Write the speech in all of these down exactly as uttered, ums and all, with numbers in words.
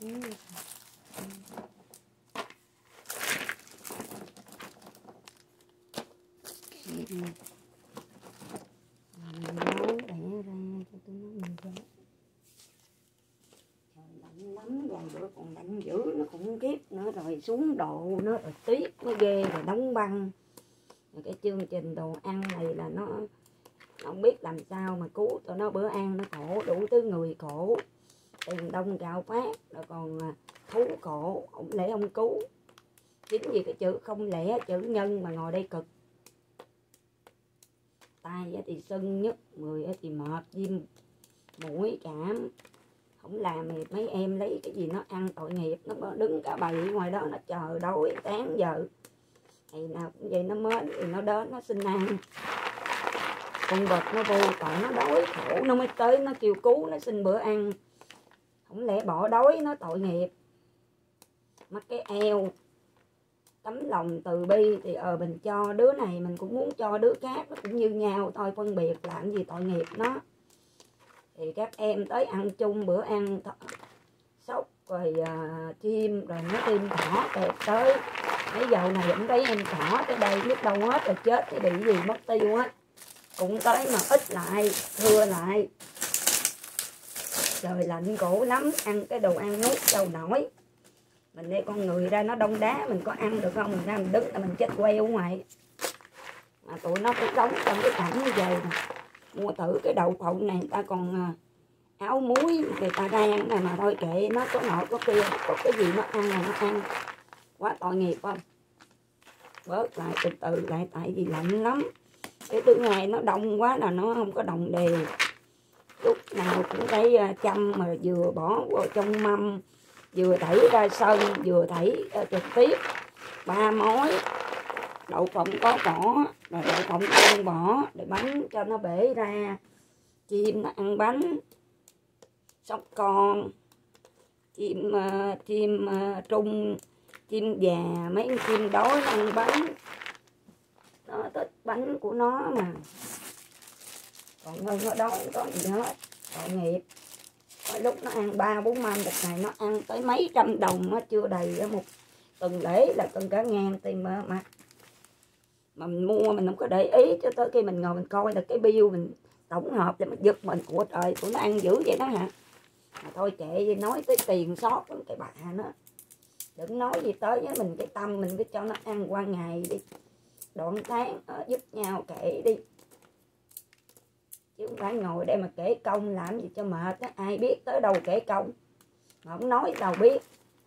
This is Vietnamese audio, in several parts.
nấu đẻ ra cho tôi nó mình ra. Trời lạnh lắm, vài bữa còn lạnh dữ, nó khủng khiếp nữa, rồi xuống độ nó rồi tuyết nó ghê, rồi đóng băng. Rồi cái chương trình đồ ăn này là nó không biết làm sao mà cứu tụi nó bữa ăn, nó khổ đủ thứ người khổ. Tiền đông gạo phát, rồi còn thú khổ, không lẽ ông cứu. Chính vì cái chữ không lẽ, chữ nhân mà ngồi đây cực. Tay thì sưng nhức, người thì mệt, viêm mũi cảm. Không làm thì mấy em lấy cái gì nó ăn, tội nghiệp. Nó đứng cả bầy ngoài đó nó chờ đói sáng giờ. Ngày nào cũng vậy, nó mến thì nó đến nó xin ăn. Con vật nó vô tội nó đói khổ nó mới tới nó kêu cứu, nó xin bữa ăn. Không lẽ bỏ đói nó, tội nghiệp. Mắc cái eo. Tấm lòng từ bi thì ờ mình cho đứa này mình cũng muốn cho đứa khác, nó cũng như nhau thôi, phân biệt làm gì, tội nghiệp nó. Thì các em tới ăn chung bữa ăn sóc rồi uh, chim rồi nó tim thỏ kẹp tới. Mấy giờ này vẫn thấy em thỏ tới đây biết đâu hết rồi, chết thì bị gì mất tiêu hết. Cũng tới mà ít lại, thưa lại. Trời lạnh cổ lắm, ăn cái đồ ăn nuốt đâu nổi. Mình đây con người ra nó đông đá, mình có ăn được không? Mình ra mình đứng là mình chết queo ngoài. Mà tụi nó cũng sống trong cái cảnh như vậy. Mua thử cái đậu phộng này, người ta còn áo muối người ta rang này mà thôi kệ, nó có nọ có kia, có cái gì nó ăn là nó ăn. Quá tội nghiệp không? Bớt lại từ từ lại, tại vì lạnh lắm. Cái thứ hai nó đông quá là nó không có đồng đều. Lúc nào cũng thấy chăm mà vừa bỏ vào trong mâm, vừa thảy ra sân, vừa thảy trực tiếp. Ba mối đậu phộng có vỏ, rồi đậu phộng không vỏ, để bánh cho nó bể ra. Chim nó ăn bánh, sóc con, chim uh, chim uh, trung, chim già, mấy con chim đói nó ăn bánh. Nó thích bánh của nó mà. Còn hơn nó đói không có gì hết, tội nghiệp. Có lúc nó ăn ba bốn mâm, đợt này nó ăn tới mấy trăm đồng, nó chưa đầy một tuần lễ là tuần cả ngàn tiền mà mặt. Mà mình mua mình không có để ý, cho tới khi mình ngồi mình coi là cái bill mình tổng hợp để mình giật mình, của trời tụi nó ăn dữ vậy đó hả. Mà thôi kệ, nói tới tiền sót cái bà nó, đừng nói gì tới với mình, cái tâm mình cứ cho nó ăn qua ngày đi, đoạn tháng giúp nhau kệ đi, chứ không phải ngồi đây mà kể công làm gì cho mệt á. Ai biết tới đâu kể công mà không nói đâu biết.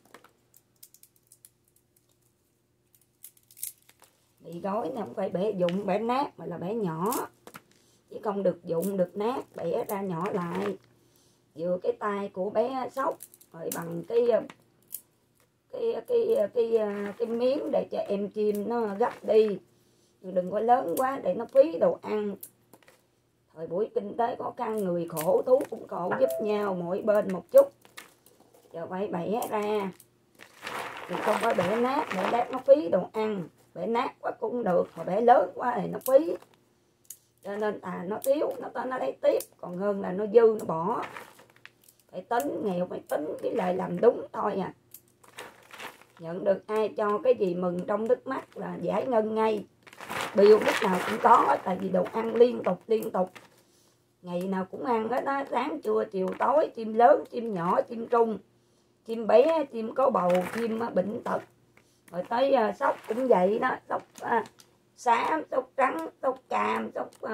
Bị gói này không phải bẻ dụng bẻ nát mà là bẻ nhỏ, chứ không được dụng được nát, bẻ ra nhỏ lại. Vừa cái tay của bé sóc rồi bằng cái cái cái cái cái, cái miếng để cho em chim nó gấp đi, đừng có lớn quá để nó phí đồ ăn. Thời buổi kinh tế khó khăn, người khổ thú cũng khổ, giúp nhau mỗi bên một chút. Giờ phải bẻ ra thì không có bẻ nát, bẻ nát nó phí đồ ăn. Bẻ nát quá cũng được, mà bẻ lớn quá thì nó phí. Cho nên à nó thiếu nó tới nó lấy tiếp, còn hơn là nó dư nó bỏ. Phải tính, nghèo phải tính cái lời làm đúng thôi à. Nhận được ai cho cái gì mừng trong nước mắt là giải ngân ngay. Bill lúc nào cũng có, tại vì đồ ăn liên tục liên tục. Ngày nào cũng ăn hết đó, sáng trưa chiều tối, chim lớn, chim nhỏ, chim trung, chim bé, chim có bầu, chim bệnh tật. Rồi tới uh, sóc cũng vậy đó, sóc uh, xám, sóc trắng, sóc cam, sóc uh,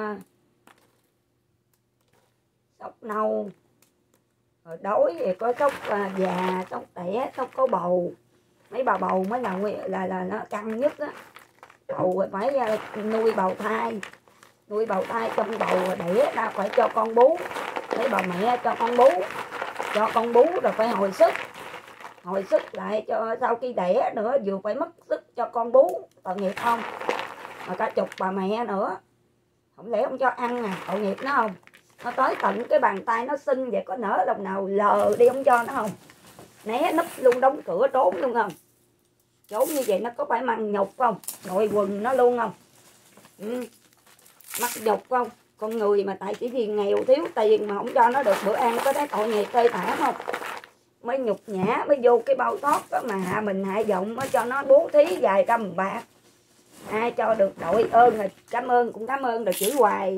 sóc nâu. Rồi đói thì có sóc uh, già, sóc tẻ, sóc có bầu. Mấy bà bầu mới là là là nó căng nhất á. Bầu phải uh, nuôi bầu thai. Nuôi bầu thai trong bầu đẻ ra phải cho con bú. Mấy bà mẹ cho con bú. Cho con bú rồi phải hồi sức. Hồi sức lại cho sau khi đẻ nữa, vừa phải mất sức cho con bú, tội nghiệp không? Mà cả chục bà mẹ nữa, không lẽ không cho ăn à, tội nghiệp nó không? Nó tới tận cái bàn tay nó xinh vậy, có nỡ lòng nào lờ đi không cho nó không? Né núp luôn, đóng cửa trốn luôn không? Trốn như vậy nó có phải mang nhục không? Đội quần nó luôn không? Ừ. Mắc nhục không? Con người mà tại chỉ vì nghèo thiếu tiền mà không cho nó được bữa ăn, có thấy tội nghiệp tê thảm không? mới nhục nhã, mới vô cái bao thoát đó mà hạ mình hạ giọng, mới cho nó bố thí vài trăm bạc. Ai cho được đội ơn rồi cảm ơn, cũng cảm ơn rồi chửi hoài.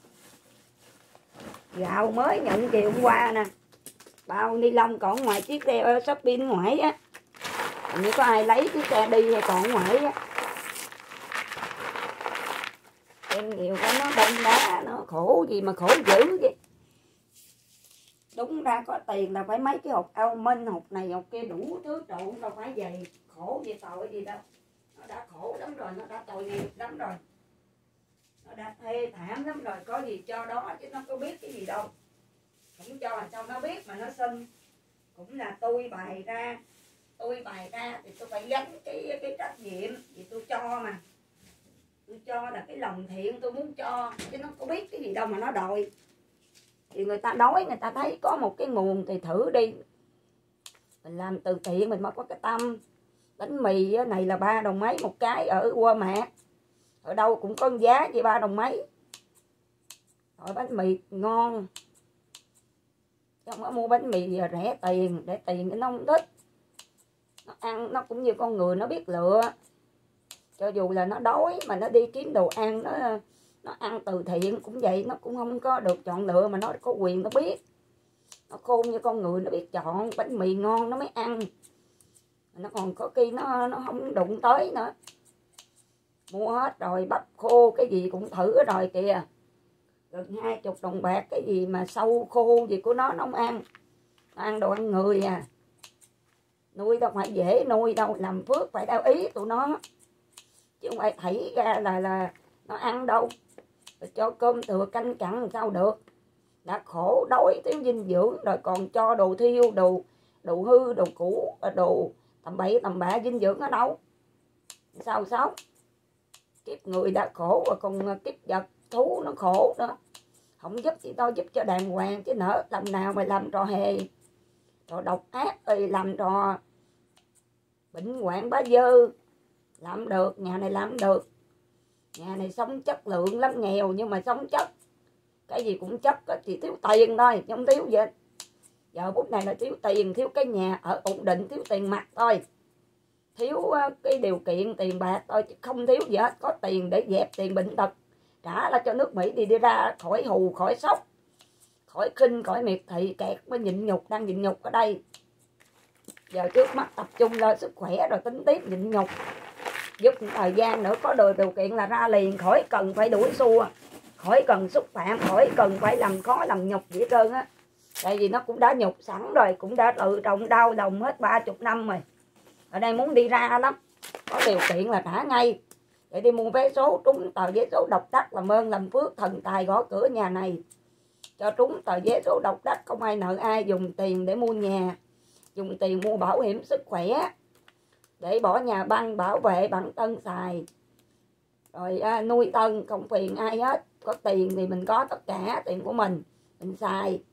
Gạo mới nhận chiều hôm qua nè, bao ni lông còn ngoài chiếc xe shopping ngoài á, như có ai lấy chiếc xe đi hay còn ngoài á. Em nhiều cái nó đông đá, nó khổ gì mà khổ dữ vậy. Đúng ra có tiền là phải mấy cái hộp ao minh, hộp này hộp kia đủ thứ trộn, đâu phải vậy. Khổ gì tội gì đâu. Nó đã khổ lắm rồi, nó đã tội nghiệp lắm rồi. Nó đã thê thảm lắm rồi, có gì cho đó chứ nó có biết cái gì đâu. Không cho làm sao nó biết mà nó xin. Cũng là tôi bày ra, tôi bày ra thì tôi phải gánh cái cái trách nhiệm, vì tôi cho mà. Tôi cho là cái lòng thiện tôi muốn cho, chứ nó có biết cái gì đâu mà nó đòi. Thì người ta đói, người ta thấy có một cái nguồn thì thử đi. Mình làm từ thiện mình mới có cái tâm. Bánh mì này là ba đồng mấy một cái ở Walmart. Ở đâu cũng có giá chỉ ba đồng mấy. Rồi bánh mì ngon. Không có mua bánh mì rẻ tiền, rẻ tiền nó không thích. Nó ăn nó cũng như con người, nó biết lựa. Cho dù là nó đói mà nó đi kiếm đồ ăn, nó nó ăn từ thiện cũng vậy, nó cũng không có được chọn lựa mà nó có quyền nó biết. Nó khôn như con người, nó biết chọn bánh mì ngon nó mới ăn. Nó còn có khi nó nó không đụng tới nữa. Mua hết rồi bắp khô cái gì cũng thử rồi kìa. Gần hai chục đồng bạc cái gì mà sâu khô gì của nó nó không ăn. Nó ăn đồ ăn người à. Nuôi đâu phải dễ nuôi đâu, làm phước phải đau ý tụi nó. Chứ không phải thấy ra là là nó ăn đâu. Rồi cho cơm thừa canh cặn làm sao được. Đã khổ đói thiếu dinh dưỡng rồi còn cho đồ thiêu, đồ đồ hư, đồ cũ, đồ tầm bậy tầm bạ, dinh dưỡng ở đâu. Sao sống. Kiếp người đã khổ rồi còn kiếp vật thú nó khổ nữa. Không giúp thì tôi giúp cho đàng hoàng chứ nỡ làm nào mà làm trò hề, trò độc ác rồi làm trò bệnh hoạn bá dơ. Làm được, nhà này làm được. Nhà này sống chất lượng lắm, nghèo nhưng mà sống chất. Cái gì cũng chất thì thiếu tiền thôi, không thiếu gì hết. Giờ phút này là thiếu tiền, thiếu cái nhà ở ổn định, thiếu tiền mặt thôi. Thiếu cái điều kiện tiền bạc thôi chứ không thiếu gì hết. Có tiền để dẹp tiền bệnh tật. Trả là cho nước Mỹ đi đi ra khỏi hù, khỏi sốc, khỏi khinh, khỏi miệt thị, kẹt mới nhịn nhục, đang nhịn nhục ở đây. Giờ trước mắt tập trung lên sức khỏe rồi tính tiếp nhịn nhục. Giúp thời gian nữa có được điều kiện là ra liền, khỏi cần phải đuổi xua, khỏi cần xúc phạm, khỏi cần phải làm khó làm nhục gì hết trơn á. Tại vì nó cũng đã nhục sẵn rồi, cũng đã tự trọng đau lòng hết ba chục năm rồi. Ở đây muốn đi ra lắm, có điều kiện là trả ngay. Để đi mua vé số trúng tờ vé số độc đắc, làm ơn làm phước thần tài gõ cửa nhà này. Cho trúng tờ vé số độc đắc, không ai nợ ai, dùng tiền để mua nhà, dùng tiền mua bảo hiểm sức khỏe, để bỏ nhà băng bảo vệ bản thân xài. Rồi à, nuôi thân không phiền ai hết. Có tiền thì mình có tất cả tiền của mình, mình xài.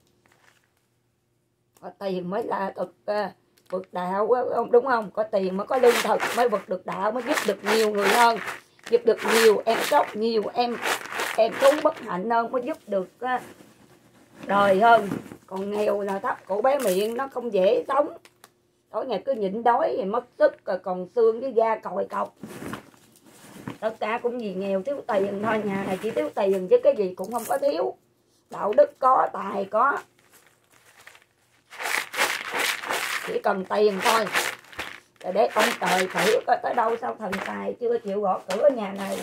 Có tiền mới là cực uh, vượt đạo, đúng không? Có tiền mới có lương thực, mới vượt được đạo, mới giúp được nhiều người hơn, giúp được nhiều em sốc, nhiều em em thú bất hạnh hơn, mới giúp được uh, đời hơn. Còn nghèo là thấp cổ bé miệng, nó không dễ sống. Tối ngày cứ nhịn đói thì mất sức, rồi còn xương với da còi cọc. Tất cả cũng vì nghèo thiếu tiền thôi. Nhà này chỉ thiếu tiền chứ cái gì cũng không có thiếu. Đạo đức có, tài có, chỉ cần tiền thôi. Rồi để ông trời thử coi tới đâu sao thần tài chưa chịu gõ cửa nhà này.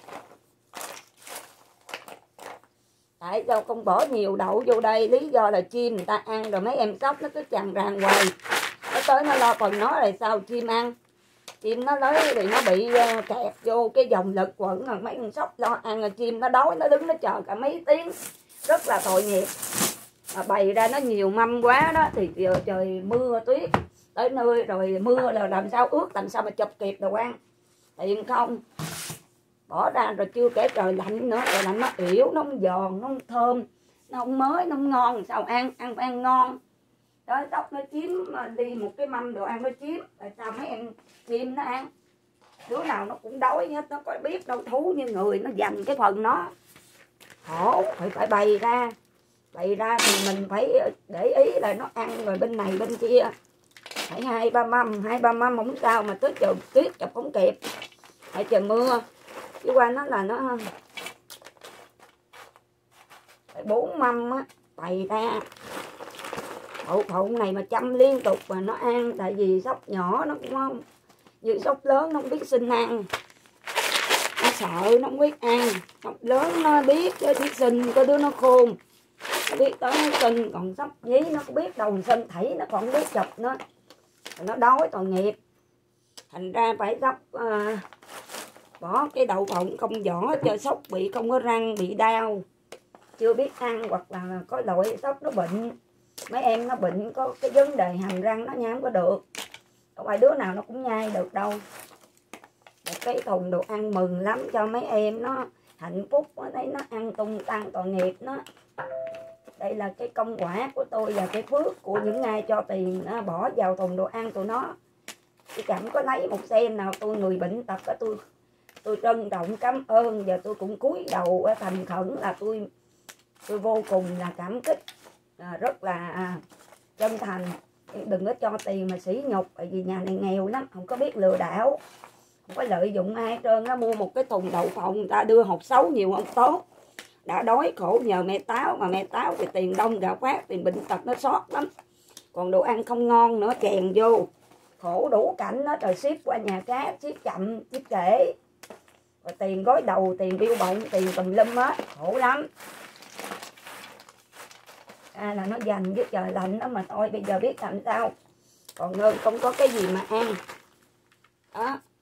Tại sao không bỏ nhiều đậu vô đây? Lý do là chim người ta ăn rồi mấy em sóc nó cứ chằn ràng hoài. Nó tới nó lo phần nó rồi sao chim ăn. Chim nó lấy thì nó bị kẹt vô cái dòng lực quẩn rồi mấy con sóc lo ăn rồi chim nó đói nó đứng nó chờ cả mấy tiếng. Rất là tội nghiệp. Mà bày ra nó nhiều mâm quá đó thì giờ trời mưa tuyết tới nơi rồi mưa là làm sao ướt, làm sao mà chụp kịp đồ ăn. Tiền không. Bỏ ra rồi chưa kể trời lạnh nữa, trời lạnh nó yếu, nó không giòn, nó không thơm, nó không mới, nó không ngon, sao ăn, ăn phải ăn ngon. Đó, tóc nó chiếm đi một cái mâm đồ ăn nó chiếm, tại sao mấy em chim nó ăn. Đứa nào nó cũng đói hết, nó có biết đâu thú như người, nó dành cái phần nó. Khổ, phải phải bày ra. bày ra thì mình phải để ý là nó ăn rồi bên này bên kia phải hai ba mâm, hai ba mâm không sao, mà tới trời tuyết chụp không kịp, phải trời mưa chứ qua nó là nó phải bốn mâm á bày ra. Đậu phộng này mà chăm liên tục mà nó ăn, tại vì sóc nhỏ nó cũng không như sóc lớn nó không biết xin ăn, nó sợ nó không biết ăn. Sóc lớn nó biết chứ biết xin, có đứa nó khôn nó biết tới nó xin, còn sóc nhí nó có biết đầu xin thảy nó còn không biết chụp nữa, nó đói tội nghiệp. Thành ra phải sóc uh, bỏ cái đậu phộng không vỏ cho sóc bị không có răng, bị đau, chưa biết ăn, hoặc là có loại sóc nó bệnh, mấy em nó bệnh có cái vấn đề hàm răng nó nhai không có được, không phải đứa nào nó cũng nhai được đâu. Một cái thùng đồ ăn mừng lắm cho mấy em nó hạnh phúc, nó thấy nó ăn tung tăng tội nghiệp nó. Đây là cái công quả của tôi và cái phước của những ai cho tiền nó bỏ vào thùng đồ ăn tụi nó, chứ chẳng có lấy một sen nào. Tôi người bệnh tật á, tôi tôi trân trọng cảm ơn, và tôi cũng cúi đầu thành khẩn là tôi tôi vô cùng là cảm kích, à, rất là à, chân thành. Đừng có cho tiền mà sỉ nhục, tại vì nhà này nghèo lắm, không có biết lừa đảo, không có lợi dụng ai hết trơn. Nó mua một cái thùng đậu phộng người ta đưa hột xấu nhiều không tốt, đã đói khổ nhờ mẹ táo, mà mẹ táo thì tiền đông gạo phát, tiền bệnh tật nó sót lắm, còn đồ ăn không ngon nữa chèn vô, khổ đủ cảnh đó. Rồi ship qua nhà cá, ship chậm, ship trễ, rồi tiền gói đầu, tiền bill bọng, tiền tùm lum hết, khổ lắm. À, là nó dành với trời lạnh đó mà thôi, bây giờ biết làm sao, còn hơn không có cái gì mà ăn đó.